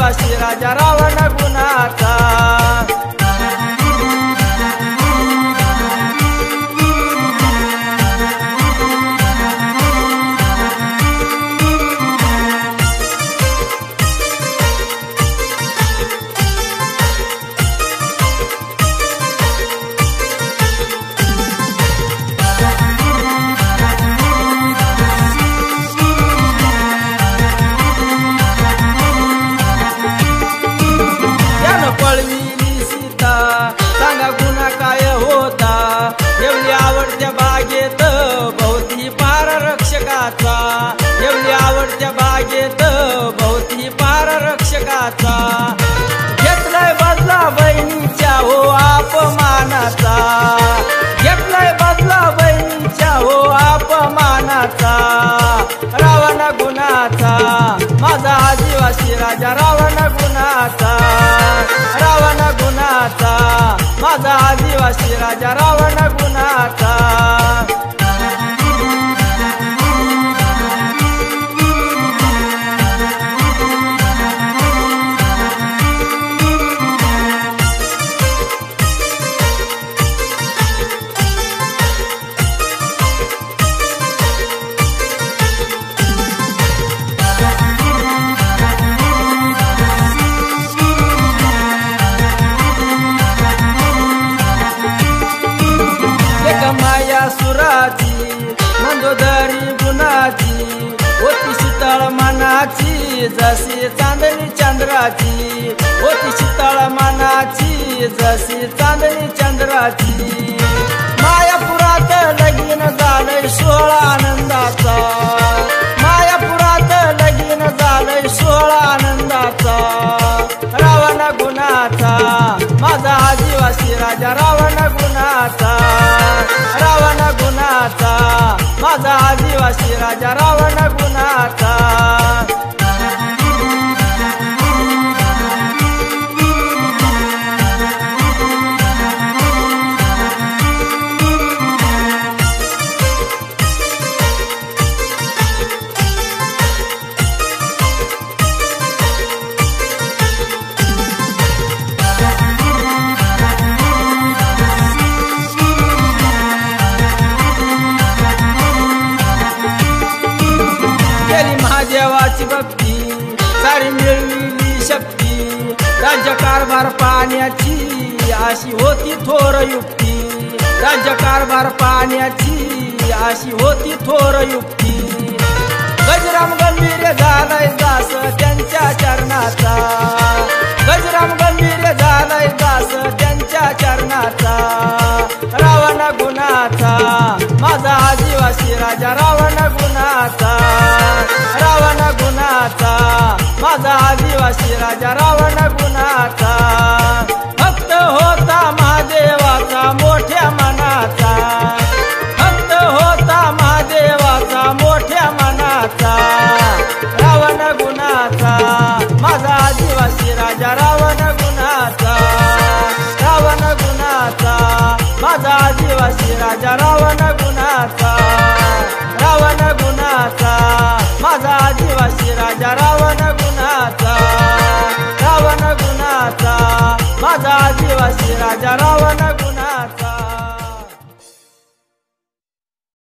आदिवासी राजा रावण गुणाचा। पळविली सीता सांगा गुन्हा काय होता, एवढी आवडत्या बागेत भोवती पार रक्षकाचा, एवढी आवडत्या बागेत भोवती पार रक्षकाचा। घेतलाय बदला बहिणीच्या हो अपमानाचा, घेतलाय बदला बहिणीच्या हो अपमानाचा। रावण गुणाचा माझा आदिवासी राजा रावण गुणाचा, रावण गुणाचा माझा आदिवासी राजा रावण गुणाचा। माया सुराची मंदोदरी गुणाची होती शीतळ मनाची जशी चांदणी चंद्राची, होती शीतळ मनाची जशी चांदणी चंद्राची। मायापुरात लगीन झालंय सोहळा आनंदाचा, मायापुरात लगीन झालंय सोहळा आनंदाचा। रावण गुणाचा माझा आदिवासी राजा रावण गुणाचा, रावण गुणाचा माझा आदिवासी राजा रावण गुणाचा। देवाची भक्ती सारी मिळविली शक्ती, राज्यकारभार पाण्याची अशी होती थोर युक्ती, राज्यकारभार पाण्याची अशी होती थोर युक्ती। गजराम गंभीर झालाय दास त्यांच्या चरणाचा, गजराम गंभीर झालाय दास त्यांच्या चरणाचा। रावण गुणाचा माझा आदिवासी राजा रावण गुणाचा, रावण गुणाचा माझा आदिवासी राजा रावण गुणाचा। भक्त होता महादेवाचा मोठ्या मनाचा, भक्त होता महादेवाचा मोठ्या मनाचा। रावण गुणाचा माझा आदिवासी राजा रावण गुणाचा, रावण गुणाचा माझा आदिवासी राजा रावण गुणाचा, रावण गुणाचा माझा आदिवासी राजा रावण गुणाचा, रावण गुणाचा माझा आदिवासी राजा रावण गुणाचा।